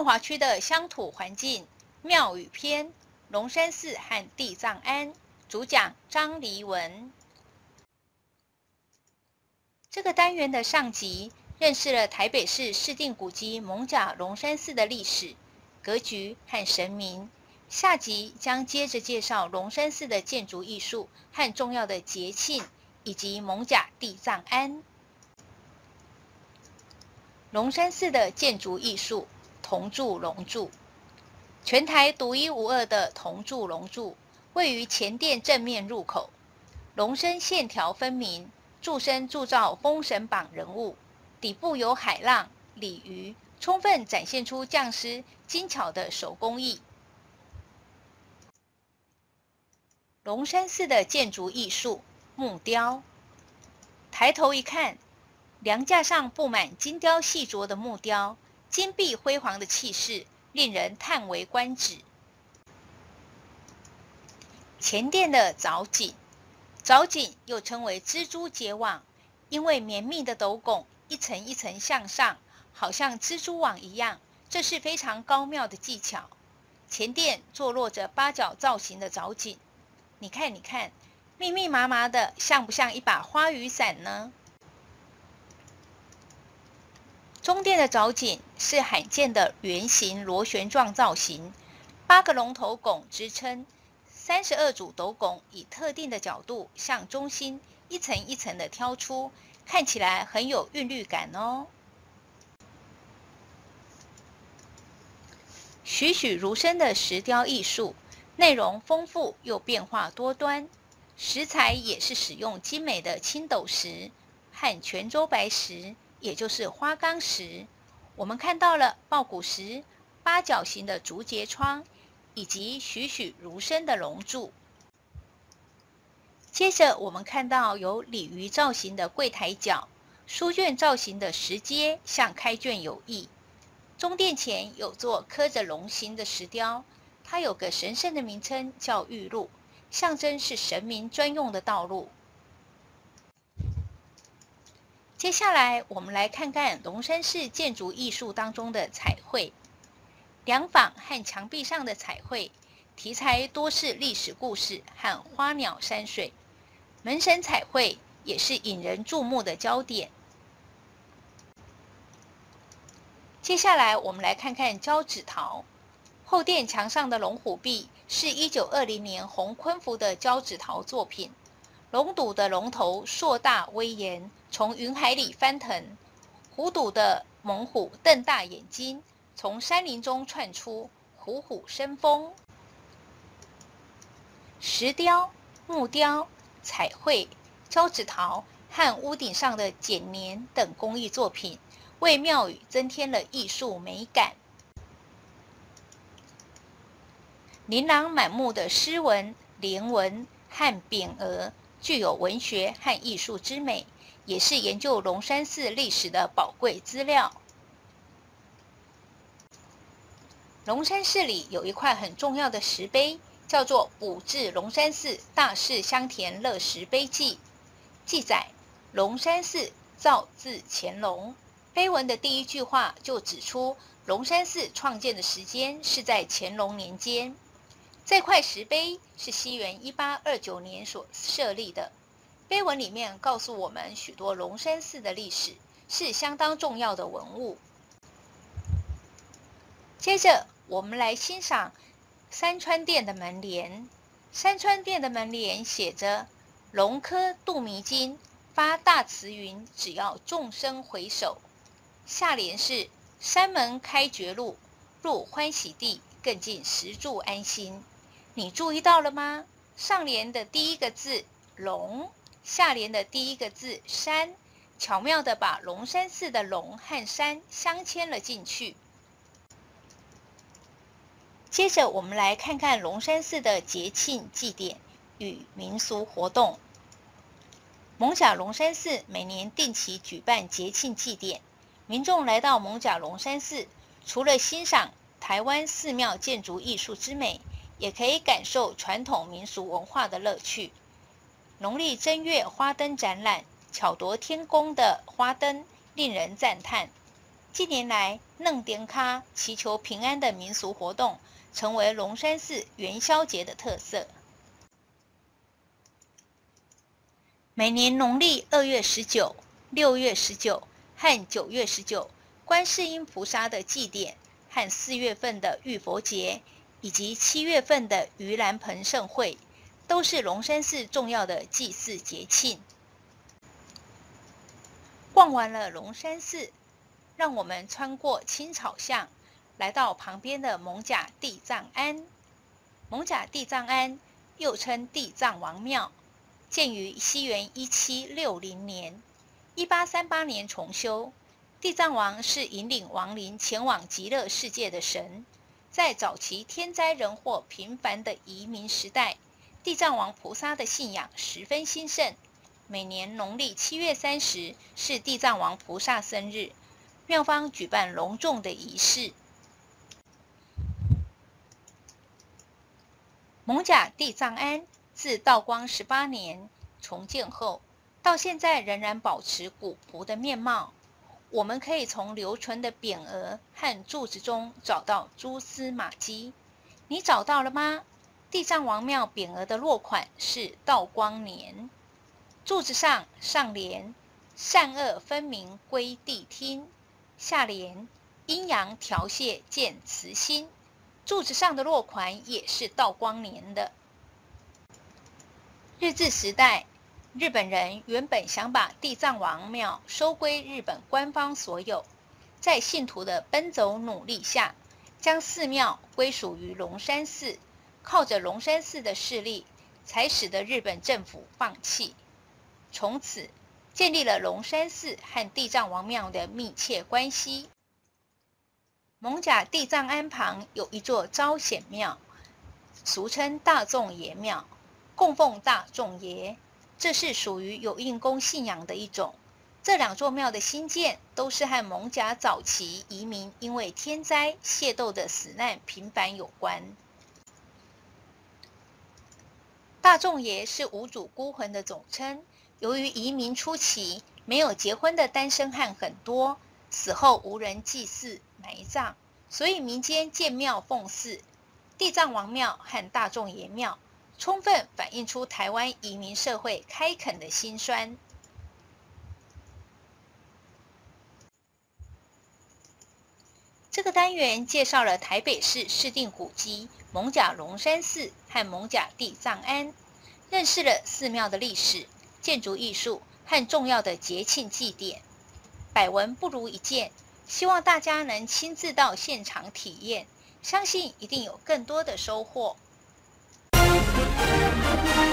万华区的乡土环境庙宇篇，龙山寺和地藏庵，主讲张黎文。这个单元的上集认识了台北市市定古迹艋舺龙山寺的历史、格局和神明。下集将接着介绍龙山寺的建筑艺术和重要的节庆，以及艋舺地藏庵。龙山寺的建筑艺术，铜柱龙柱，全台独一无二的铜柱龙柱，位于前殿正面入口，龙身线条分明，柱身铸造封神榜人物，底部有海浪、鲤鱼，充分展现出匠师精巧的手工艺。龙山寺的建筑艺术，木雕。抬头一看，梁架上布满精雕细琢的木雕，金碧辉煌的气势令人叹为观止。前殿的藻井，藻井又称为蜘蛛结网，因为绵密的斗拱一层一层向上，好像蜘蛛网一样，这是非常高妙的技巧。前殿坐落着八角造型的藻井，你看，密密麻麻的，像不像一把花雨伞呢？中殿的藻井是罕见的圆形螺旋状造型，8个龙头拱支撑，32组斗拱以特定的角度向中心一层一层的挑出，看起来很有韵律感哦。栩栩如生的石雕艺术，内容丰富又变化多端，石材也是使用精美的青斗石和泉州白石，也就是花岗石。我们看到了抱骨石、八角形的竹节窗，以及栩栩如生的龙柱。接着我们看到有鲤鱼造型的柜台角，书卷造型的石阶像开卷有益。中殿前有座刻着龙形的石雕，它有个神圣的名称叫玉路，象征是神明专用的道路。接下来我们来看看龙山寺建筑艺术当中的彩绘。梁坊和墙壁上的彩绘题材多是历史故事和花鸟山水，门神彩绘也是引人注目的焦点。接下来我们来看看交趾陶。后殿墙上的龙虎壁是1920年洪坤福的交趾陶作品，龙肚的龙头硕大威严，从云海里翻腾；虎肚的猛虎瞪大眼睛，从山林中窜出，虎虎生风。石雕、木雕、彩绘、交趾陶和屋顶上的剪黏等工艺作品，为庙宇增添了艺术美感。琳琅满目的诗文、联文和匾额，具有文学和艺术之美，也是研究龙山寺历史的宝贵资料。龙山寺里有一块很重要的石碑，叫做《补至龙山寺大士香田乐石碑记》，记载龙山寺造自乾隆。碑文的第一句话就指出，龙山寺创建的时间是在乾隆年间。这块石碑是西元1829年所设立的。碑文里面告诉我们许多龙山寺的历史，是相当重要的文物。接着我们来欣赏三川殿的门帘。三川殿的门帘写着“龙科度弥经，发大慈云，只要众生回首”。下联是“山门开觉路，入欢喜地，更尽十住安心”。你注意到了吗？上联的第一个字“龙”，下联的第一个字“山”，巧妙地把龙山寺的龙和山镶嵌了进去。接着我们来看看龙山寺的节庆祭典与民俗活动。艋舺龙山寺每年定期举办节庆祭典，民众来到艋舺龙山寺，除了欣赏台湾寺庙建筑艺术之美，也可以感受传统民俗文化的乐趣。农历正月花灯展览，巧夺天工的花灯令人赞叹。 近年来，嫩点咖祈求平安的民俗活动，成为龙山寺元宵节的特色。每年农历2月19、6月19和9月19，观世音菩萨的祭典和4月份的浴佛节，以及7月份的盂兰盆盛会，都是龙山寺重要的祭祀节庆。逛完了龙山寺，让我们穿过青草巷，来到旁边的艋舺地藏庵。艋舺地藏庵又称地藏王庙，建于西元1760年，1838年重修。地藏王是引领亡灵前往极乐世界的神。在早期天灾人祸频繁的移民时代，地藏王菩萨的信仰十分兴盛。每年农历7月30是地藏王菩萨生日，庙方举办隆重的仪式。艋舺地藏庵自道光18年重建后，到现在仍然保持古朴的面貌。我们可以从留存的匾额和柱子中找到蛛丝马迹。你找到了吗？地藏王庙匾额的落款是道光年，柱子上联“善恶分明归谛听”，下联“阴阳调谢见慈心”。柱子上的落款也是道光年的。日治时代，日本人原本想把地藏王庙收归日本官方所有，在信徒的奔走努力下，将寺庙归属于龙山寺。靠着龙山寺的势力，才使得日本政府放弃。从此，建立了龙山寺和地藏王庙的密切关系。艋舺地藏庵旁有一座招显庙，俗称大众爷庙，供奉大众爷，这是属于有应公信仰的一种。这两座庙的兴建都是和艋舺早期移民因为天灾械斗的死难频繁有关。大众爷是无主孤魂的总称，由于移民初期没有结婚的单身汉很多，死后无人祭祀埋葬，所以民间建庙奉祀。地藏王庙和大众爷庙充分反映出台湾移民社会开垦的辛酸。这个单元介绍了台北市市定古迹艋舺龙山寺和艋舺地藏庵，认识了寺庙的历史、建筑艺术和重要的节庆祭典。百闻不如一见，希望大家能亲自到现场体验，相信一定有更多的收获。